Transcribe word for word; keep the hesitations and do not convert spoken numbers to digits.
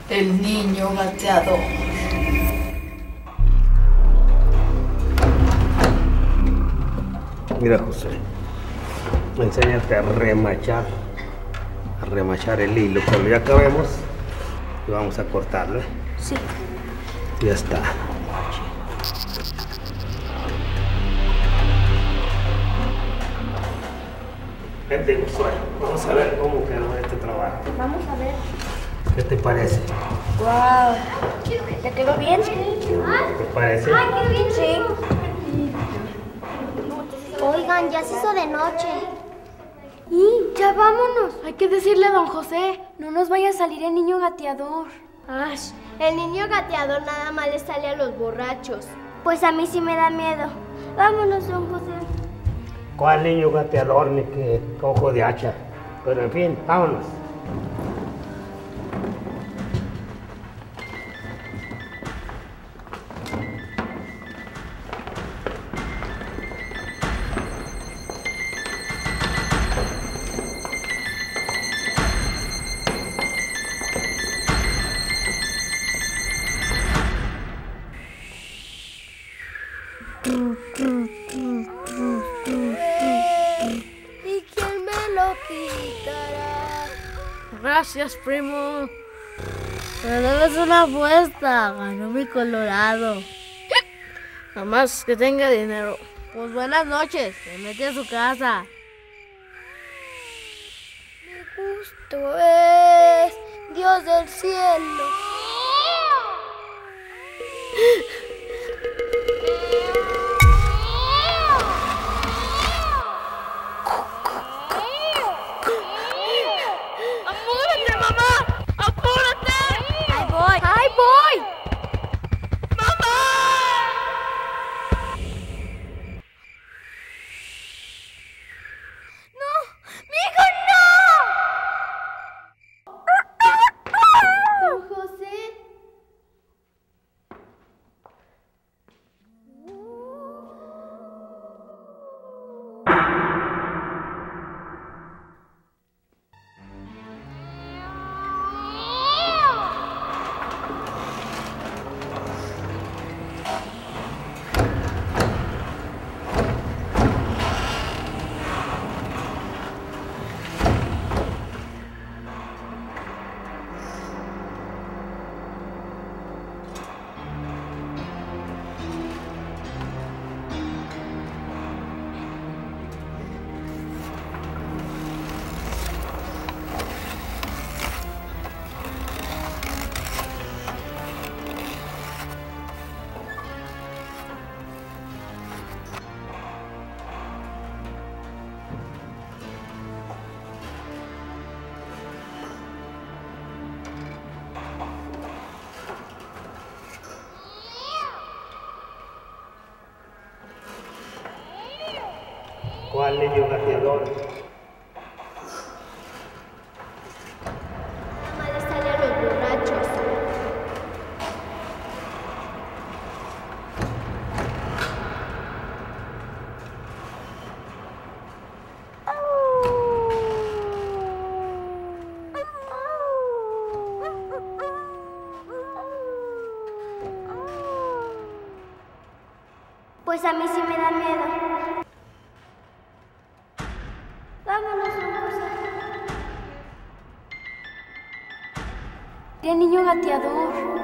El niño gateador. Mira, José, enséñate a remachar, a remachar el hilo. Cuando ya acabemos, vamos a cortarlo, ¿eh? Sí. Ya está. Vente, Josué, vamos a ver cómo quedó este trabajo. Vamos a ver. ¿Qué te parece? Wow. ¿Te quedó bien? ¿Te parece? Ay, qué bien. Sí. Oigan, ya se hizo de noche. Y ya vámonos. Hay que decirle a don José. No nos vaya a salir el niño gateador. Ash, el niño gateador nada más le sale a los borrachos. Pues a mí sí me da miedo. Vámonos, don José. ¿Cuál niño gateador ni qué ojo de hacha? Pero en fin, vámonos. ¿Y quién me lo quitará? Gracias, primo. Me debes una apuesta. Ganó mi Colorado. Nada más que tenga dinero. Pues buenas noches. Se mete a su casa. Mi gusto es Dios del cielo. ¡Apúrate, mamá! ¡Apúrate! ¡Ahí voy! ¡Ahí voy! ¡No! ¡Mi hijo, no! Don José. ¿Cuál niño gateador? Nada más le sale a los borrachos. Pues a mí sí me da miedo. Vámonos, don José. El niño gateador.